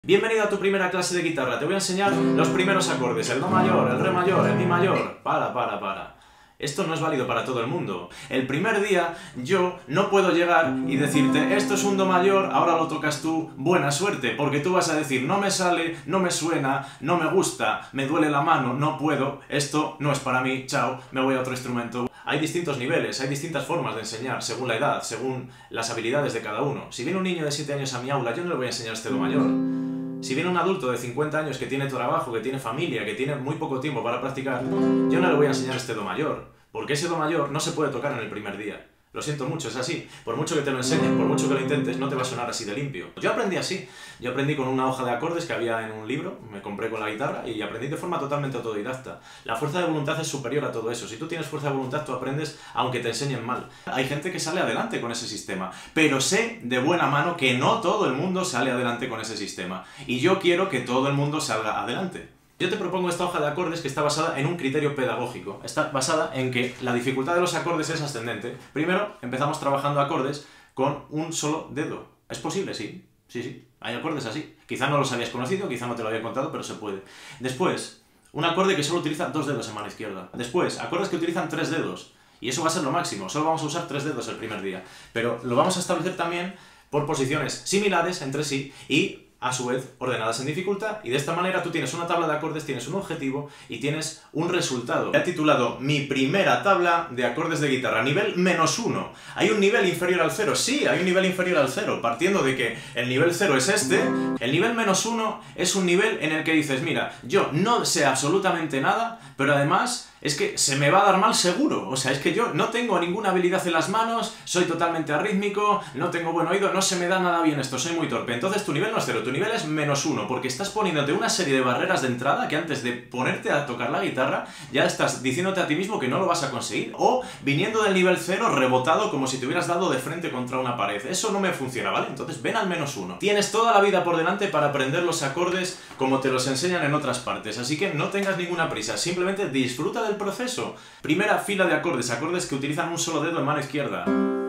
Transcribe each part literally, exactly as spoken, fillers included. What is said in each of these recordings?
Bienvenido a tu primera clase de guitarra. Te voy a enseñar los primeros acordes, el do mayor, el re mayor, el mi mayor. Para, para, para. Esto no es válido para todo el mundo. El primer día yo no puedo llegar y decirte esto es un do mayor, ahora lo tocas tú, buena suerte, porque tú vas a decir no me sale, no me suena, no me gusta, me duele la mano, no puedo, esto no es para mí, chao, me voy a otro instrumento. Hay distintos niveles, hay distintas formas de enseñar, según la edad, según las habilidades de cada uno. Si viene un niño de siete años a mi aula, yo no le voy a enseñar este do mayor. Si viene un adulto de cincuenta años que tiene trabajo, que tiene familia, que tiene muy poco tiempo para practicar, yo no le voy a enseñar este do mayor, porque ese do mayor no se puede tocar en el primer día. Lo siento mucho, es así. Por mucho que te lo enseñes, por mucho que lo intentes, no te va a sonar así de limpio. Yo aprendí así. Yo aprendí con una hoja de acordes que había en un libro, me compré con la guitarra y aprendí de forma totalmente autodidacta. La fuerza de voluntad es superior a todo eso. Si tú tienes fuerza de voluntad, tú aprendes aunque te enseñen mal. Hay gente que sale adelante con ese sistema, pero sé de buena mano que no todo el mundo sale adelante con ese sistema. Y yo quiero que todo el mundo salga adelante. Yo te propongo esta hoja de acordes que está basada en un criterio pedagógico. Está basada en que la dificultad de los acordes es ascendente. Primero, empezamos trabajando acordes con un solo dedo. ¿Es posible? Sí. Sí, sí. Hay acordes así. Quizá no los habías conocido, quizá no te lo había contado, pero se puede. Después, un acorde que solo utiliza dos dedos en mano izquierda. Después, acordes que utilizan tres dedos. Y eso va a ser lo máximo. Solo vamos a usar tres dedos el primer día. Pero lo vamos a establecer también por posiciones similares entre sí y a su vez ordenadas en dificultad, y de esta manera tú tienes una tabla de acordes, tienes un objetivo y tienes un resultado. He titulado mi primera tabla de acordes de guitarra, nivel menos uno. ¿Hay un nivel inferior al cero? Sí, hay un nivel inferior al cero, partiendo de que el nivel cero es este. El nivel menos uno es un nivel en el que dices, mira, yo no sé absolutamente nada, pero además es que se me va a dar mal seguro. O sea, es que yo no tengo ninguna habilidad en las manos, soy totalmente arrítmico, no tengo buen oído, no se me da nada bien esto, soy muy torpe. Entonces tu nivel no es cero, tu nivel es menos uno, porque estás poniéndote una serie de barreras de entrada que antes de ponerte a tocar la guitarra ya estás diciéndote a ti mismo que no lo vas a conseguir, o viniendo del nivel cero rebotado como si te hubieras dado de frente contra una pared. Eso no me funciona, ¿vale? Entonces ven al menos uno. Tienes toda la vida por delante para aprender los acordes como te los enseñan en otras partes, así que no tengas ninguna prisa, simplemente disfruta del proceso. Primera fila de acordes, acordes que utilizan un solo dedo en mano izquierda.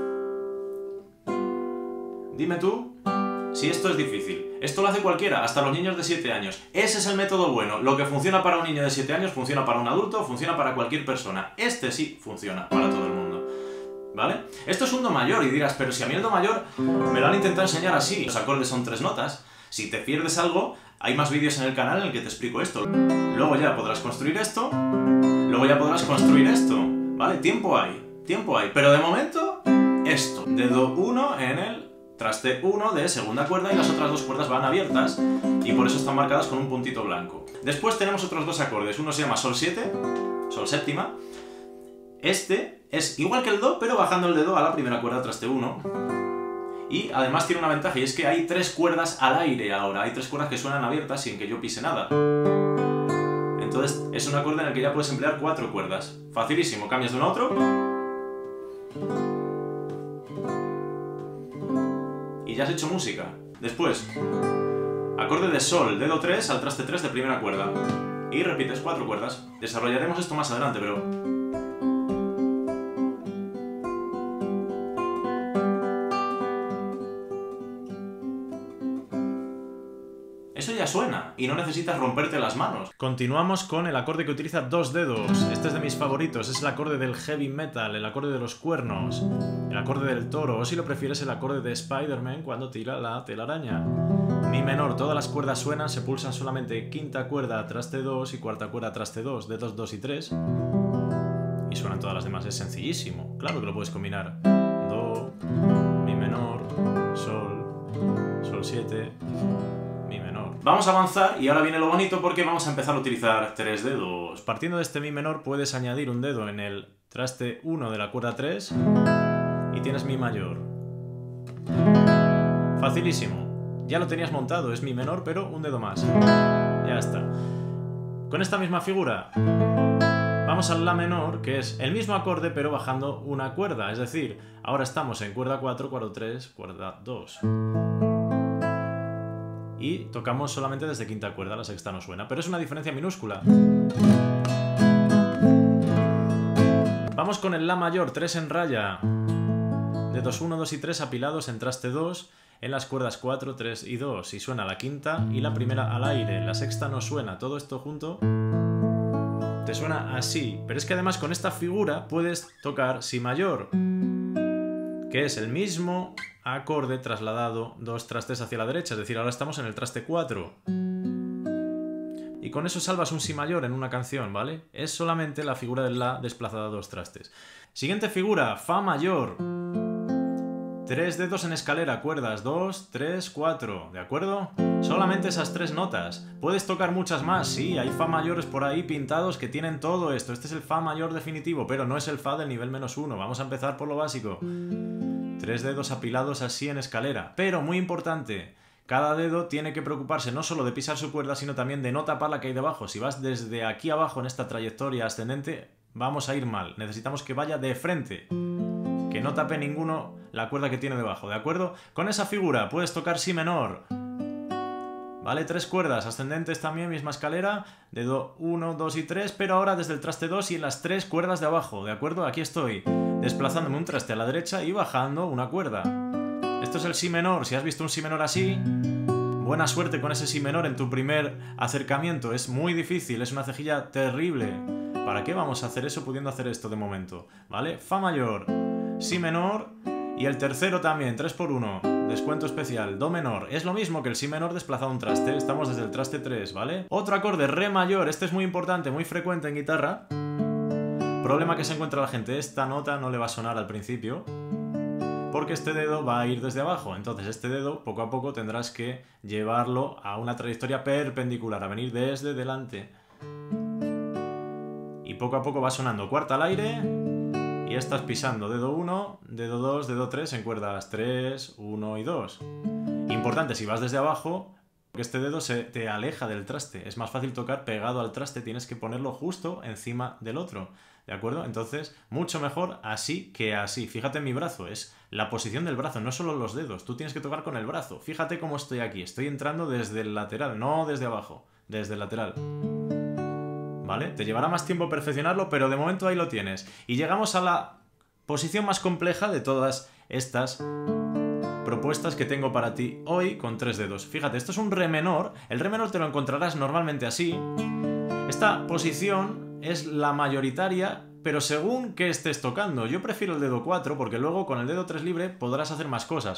Dime tú si esto es difícil. Esto lo hace cualquiera, hasta los niños de siete años. Ese es el método bueno. Lo que funciona para un niño de siete años funciona para un adulto, funciona para cualquier persona. Este sí funciona para todo el mundo. ¿Vale? Esto es un do mayor y dirás, pero si a mí el do mayor me lo han intentado enseñar así. Los acordes son tres notas. Si te pierdes algo, hay más vídeos en el canal en el que te explico esto. Luego ya podrás construir esto. Luego ya podrás construir esto. ¿Vale? Tiempo hay. Tiempo hay. Pero de momento, esto. Dedo uno en el traste uno de segunda cuerda y las otras dos cuerdas van abiertas y por eso están marcadas con un puntito blanco. Después tenemos otros dos acordes. Uno se llama sol siete, sol séptima. Este es igual que el do, pero bajando el dedo a la primera cuerda traste uno. Y además tiene una ventaja, y es que hay tres cuerdas al aire ahora. Hay tres cuerdas que suenan abiertas sin que yo pise nada. Entonces es un acorde en el que ya puedes emplear cuatro cuerdas. Facilísimo, cambias de uno a otro. Y ya has hecho música. Después, acorde de sol, dedo tres al traste tres de primera cuerda. Y repites cuatro cuerdas. Desarrollaremos esto más adelante, pero eso ya suena, y no necesitas romperte las manos. Continuamos con el acorde que utiliza dos dedos. Este es de mis favoritos, es el acorde del heavy metal, el acorde de los cuernos, el acorde del toro, o si lo prefieres el acorde de Spider-Man cuando tira la telaraña. Mi menor, todas las cuerdas suenan, se pulsan solamente quinta cuerda, traste dos y cuarta cuerda, traste dos, dedos dos y tres. Y suenan todas las demás, es sencillísimo. Claro que lo puedes combinar. Do, mi menor, sol, sol siete... mi menor. Vamos a avanzar y ahora viene lo bonito porque vamos a empezar a utilizar tres dedos. Partiendo de este mi menor puedes añadir un dedo en el traste uno de la cuerda tres y tienes mi mayor. Facilísimo. Ya lo tenías montado, es mi menor pero un dedo más. Ya está. Con esta misma figura vamos al la menor, que es el mismo acorde pero bajando una cuerda. Es decir, ahora estamos en cuerda cuatro, cuerda tres, cuerda dos. Y tocamos solamente desde quinta cuerda, la sexta no suena, pero es una diferencia minúscula. Vamos con el la mayor, tres en raya. Dedos uno, dos y tres apilados en traste dos. en las cuerdas cuatro, tres y dos. Y suena la quinta y la primera al aire. La sexta no suena. Todo esto junto te suena así. Pero es que además con esta figura puedes tocar si mayor, que es el mismo acorde trasladado dos trastes hacia la derecha. Es decir, ahora estamos en el traste cuatro. Y con eso salvas un si mayor en una canción, ¿vale? Es solamente la figura del la desplazada dos trastes. Siguiente figura, fa mayor. Tres dedos en escalera, cuerdas dos, tres, cuatro, ¿de acuerdo? Solamente esas tres notas. ¿Puedes tocar muchas más? Sí, hay fa mayores por ahí pintados que tienen todo esto. Este es el fa mayor definitivo, pero no es el fa del nivel menos uno. Vamos a empezar por lo básico. Tres dedos apilados así en escalera. Pero, muy importante, cada dedo tiene que preocuparse no solo de pisar su cuerda, sino también de no tapar la que hay debajo. Si vas desde aquí abajo en esta trayectoria ascendente, vamos a ir mal. Necesitamos que vaya de frente. Que no tape ninguno la cuerda que tiene debajo, ¿de acuerdo? Con esa figura puedes tocar si menor. ¿Vale? Tres cuerdas, ascendentes también, misma escalera, dedo uno, dos y tres, pero ahora desde el traste dos y en las tres cuerdas de abajo, ¿de acuerdo? Aquí estoy, desplazándome un traste a la derecha y bajando una cuerda. Esto es el si menor. Si has visto un si menor así, buena suerte con ese si menor en tu primer acercamiento. Es muy difícil, es una cejilla terrible. ¿Para qué vamos a hacer eso pudiendo hacer esto de momento? ¿Vale? Fa mayor, si menor y el tercero también, tres por uno, descuento especial, do menor. Es lo mismo que el si menor desplazado un traste, estamos desde el traste tres, ¿vale? Otro acorde, re mayor, este es muy importante, muy frecuente en guitarra. Problema que se encuentra la gente, esta nota no le va a sonar al principio, porque este dedo va a ir desde abajo. Entonces este dedo poco a poco tendrás que llevarlo a una trayectoria perpendicular, a venir desde delante. Y poco a poco va sonando cuarta al aire y estás pisando dedo uno, dedo dos, dedo tres en cuerdas tres, uno y dos. Importante si vas desde abajo, porque este dedo se te aleja del traste. Es más fácil tocar pegado al traste, tienes que ponerlo justo encima del otro. ¿De acuerdo? Entonces, mucho mejor así que así. Fíjate en mi brazo, es la posición del brazo, no solo los dedos. Tú tienes que tocar con el brazo. Fíjate cómo estoy aquí. Estoy entrando desde el lateral, no desde abajo, desde el lateral. ¿Vale? Te llevará más tiempo perfeccionarlo, pero de momento ahí lo tienes. Y llegamos a la posición más compleja de todas estas propuestas que tengo para ti hoy con tres dedos. Fíjate, esto es un re menor. El re menor te lo encontrarás normalmente así. Esta posición es la mayoritaria, pero según que estés tocando. Yo prefiero el dedo cuatro porque luego con el dedo tres libre podrás hacer más cosas.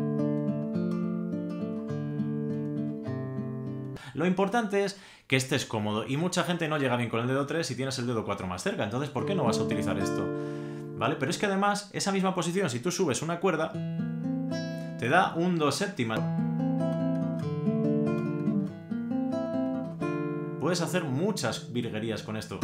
Lo importante es que estés cómodo y mucha gente no llega bien con el dedo tres si tienes el dedo cuatro más cerca. Entonces, ¿por qué no vas a utilizar esto? ¿Vale? Pero es que además, esa misma posición, si tú subes una cuerda, te da un do séptima. Puedes hacer muchas virguerías con esto.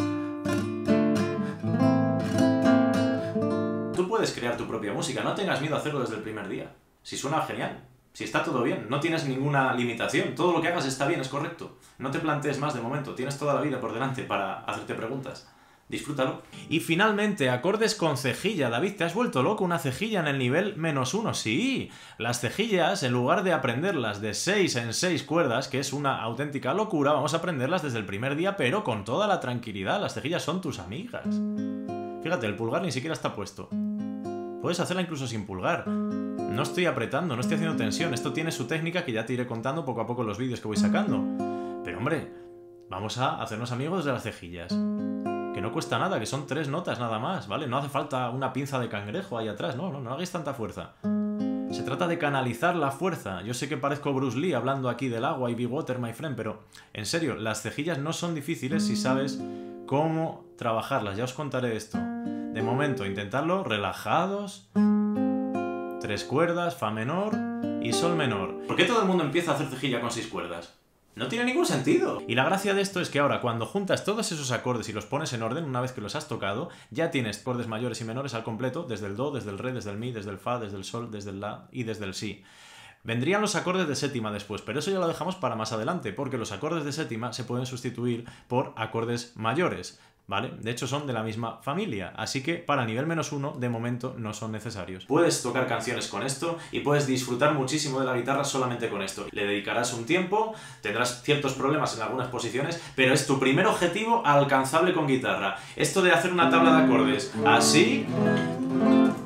Tú puedes crear tu propia música, no tengas miedo a hacerlo desde el primer día. Si suena genial, si está todo bien, no tienes ninguna limitación, todo lo que hagas está bien, es correcto. No te plantees más de momento, tienes toda la vida por delante para hacerte preguntas. Disfrútalo. Y finalmente, acordes con cejilla. David, ¿te has vuelto loco? ¿Una cejilla en el nivel menos uno? Sí, las cejillas, en lugar de aprenderlas de seis en seis cuerdas, que es una auténtica locura, vamos a aprenderlas desde el primer día, pero con toda la tranquilidad. Las cejillas son tus amigas. Fíjate, el pulgar ni siquiera está puesto. Puedes hacerla incluso sin pulgar. No estoy apretando, no estoy haciendo tensión. Esto tiene su técnica que ya te iré contando poco a poco en los vídeos que voy sacando. Pero hombre, vamos a hacernos amigos de las cejillas. Que no cuesta nada, que son tres notas nada más, ¿vale? No hace falta una pinza de cangrejo ahí atrás, no, no, no hagáis tanta fuerza. Se trata de canalizar la fuerza. Yo sé que parezco Bruce Lee hablando aquí del agua y be water, my friend, pero en serio, las cejillas no son difíciles si sabes cómo trabajarlas. Ya os contaré esto. De momento, intentadlo relajados. Tres cuerdas, fa menor y sol menor. ¿Por qué todo el mundo empieza a hacer cejilla con seis cuerdas? No tiene ningún sentido. Y la gracia de esto es que ahora cuando juntas todos esos acordes y los pones en orden, una vez que los has tocado, ya tienes acordes mayores y menores al completo, desde el do, desde el re, desde el mi, desde el fa, desde el sol, desde el la y desde el si. Vendrían los acordes de séptima después, pero eso ya lo dejamos para más adelante, porque los acordes de séptima se pueden sustituir por acordes mayores, ¿vale? De hecho son de la misma familia, así que para nivel menos uno, de momento, no son necesarios. Puedes tocar canciones con esto y puedes disfrutar muchísimo de la guitarra solamente con esto. Le dedicarás un tiempo, tendrás ciertos problemas en algunas posiciones, pero es tu primer objetivo alcanzable con guitarra. Esto de hacer una tabla de acordes así...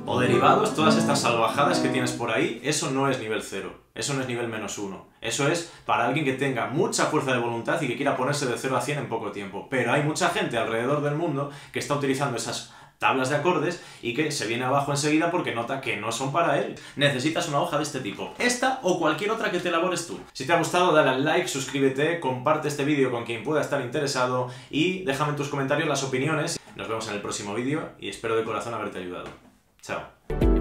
o derivados, todas estas salvajadas que tienes por ahí, eso no es nivel cero, eso no es nivel menos uno. Eso es para alguien que tenga mucha fuerza de voluntad y que quiera ponerse de cero a cien en poco tiempo. Pero hay mucha gente alrededor del mundo que está utilizando esas tablas de acordes y que se viene abajo enseguida porque nota que no son para él. Necesitas una hoja de este tipo, esta o cualquier otra que te elabores tú. Si te ha gustado, dale al like, suscríbete, comparte este vídeo con quien pueda estar interesado y déjame en tus comentarios las opiniones. Nos vemos en el próximo vídeo y espero de corazón haberte ayudado. Chao.